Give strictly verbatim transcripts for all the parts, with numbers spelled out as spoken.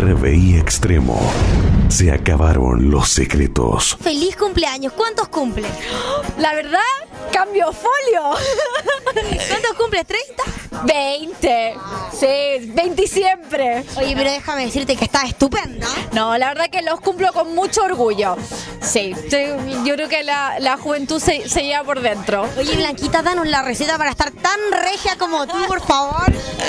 R B I Extremo. Se acabaron los secretos. ¡Feliz cumpleaños! ¿Cuántos cumples? La verdad, cambio folio. ¿Cuántos cumples? ¿treinta? veinte. Sí, veinte siempre. Oye, pero déjame decirte que estás estupenda. No, la verdad que los cumplo con mucho orgullo. Sí, sí, yo creo que la, la juventud se, se lleva por dentro. Oye, Blanquita, danos la receta para estar tan regia como tú, por favor.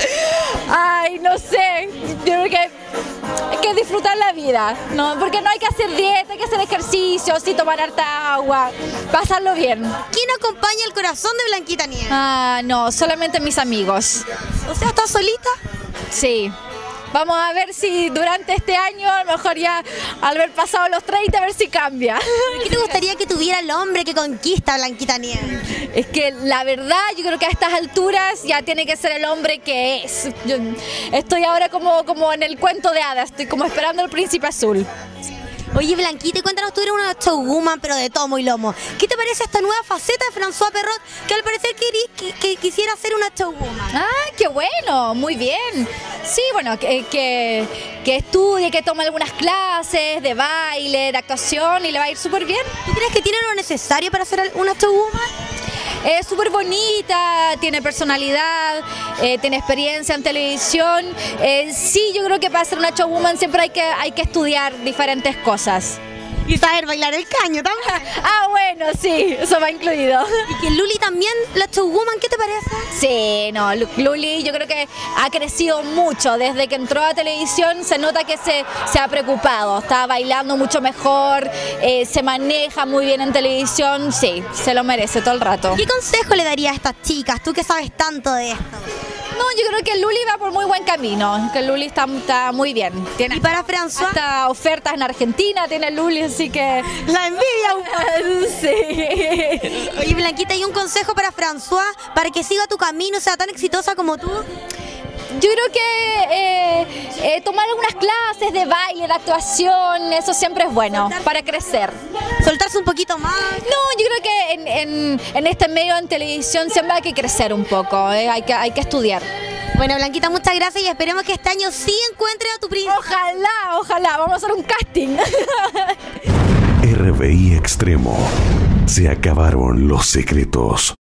Ay, no sé. Yo creo que hay que disfrutar la vida, ¿no? Porque no hay que hacer dieta, hay que hacer ejercicio, sí, tomar harta agua, pasarlo bien. ¿Quién acompaña el corazón de Blanquita Nieves? Ah, no, solamente mis amigos. O sea, ¿estás solita? Sí. Vamos a ver si durante este año, a lo mejor ya al haber pasado los treinta, a ver si cambia. ¿Qué te gustaría que tuviera el hombre que conquista a Blanquita Nieves? Es que la verdad, yo creo que a estas alturas ya tiene que ser el hombre que es. Yo estoy ahora como, como en el cuento de hadas, estoy como esperando al príncipe azul. Oye, Blanquita, cuéntanos, tú eres una showwoman, pero de tomo y lomo. ¿Qué te parece esta nueva faceta de François Perrot, que al parecer querí, que, que quisiera ser una showwoman? ¡Ah, qué bueno! Muy bien. Sí, bueno, que, que, que estudie, que tome algunas clases de baile, de actuación y le va a ir súper bien. ¿Tú crees que tiene lo necesario para ser una showwoman? Es súper bonita, tiene personalidad, eh, tiene experiencia en televisión. Eh, sí, yo creo que para ser una showwoman siempre hay que, hay que estudiar diferentes cosas. Y saber bailar el caño también. Ah, bueno, sí, eso va incluido. Y que Luli también, la showwoman, ¿qué te parece? Sí, no, Luli yo creo que ha crecido mucho. Desde que entró a televisión se nota que se, se ha preocupado. Está bailando mucho mejor, eh, se maneja muy bien en televisión. Sí, se lo merece todo el rato. ¿Qué consejo le darías a estas chicas, tú que sabes tanto de esto? No, yo creo que Luli va por muy buen camino, que Luli está, está muy bien. Tiene ¿Y para François? Hasta ofertas en Argentina tiene Luli, así que... La envidia un poco. Sí. Oye, Blanquita, ¿hay un consejo para François para que siga tu camino, sea tan exitosa como tú? Yo creo que eh, eh, tomar algunas clases de baile, de actuación, eso siempre es bueno para crecer. ¿Soltarse un poquito más? No, yo creo que en, en, en este medio en televisión siempre hay que crecer un poco, eh, hay, que, hay que estudiar. Bueno, Blanquita, muchas gracias y esperemos que este año sí encuentres a tu príncipe. Ojalá, ojalá, vamos a hacer un casting. R B I Extremo. Se acabaron los secretos.